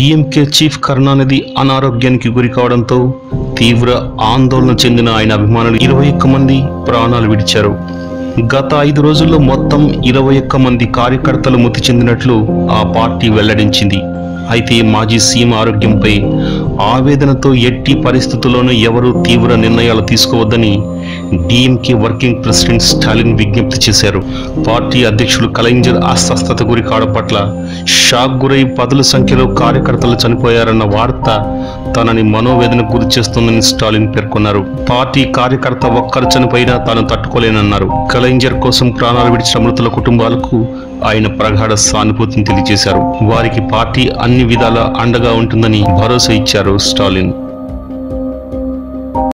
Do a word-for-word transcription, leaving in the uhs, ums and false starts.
DMK chief Karunanidhi అనారోగ్యానికి గురి కావడంతో తీవ్ర ఆందోళన చెందిన ఆయన అభిమానులు ఇరవై ఒక్క మంది ప్రాణాలు విడిచారు. గత ఐదు రోజుల్లో మొత్తం ఇరవై ఒక్క మంది కార్యకర్తలు మృతి చెందినట్లు ఆ పార్టీ వెల్లడించింది. అయితే మాజీ సీఎం ఆరోగ్యంపై ఆవేదనతో ఎట్టి పరిస్థితుల్లోనూ ఎవరూ తీవ్ర నిర్ణయాలు తీసుకోవద్దని డిఎంకే వర్కింగ్ ప్రెసిడెంట్ స్టాలిన్ విజ్ఞప్తి చేశారు. పార్టీ అధ్యక్షులు కలైంజర్ అస్వస్థత గురి కావడం పట్ల షాక్ గురై పదుల సంఖ్యలో కార్యకర్తలు చనిపోయారన్న వార్త తనని మనోవేదనకు గురి చేస్తుందని స్టాలిన్ పేర్కొన్నారు. పార్టీ కార్యకర్త ఒక్కరు చనిపోయినా తాను తట్టుకోలేనన్నారు. కలైంజర్ కోసం ప్రాణాలు విడిచిన మృతుల కుటుంబాలకు ఆయన ప్రగాఢ సానుభూతిని తెలియజేశారు. వారికి పార్టీ అన్ని విధాలా అండగా ఉంటుందని భరోసా ఇచ్చారు స్టాలిన్.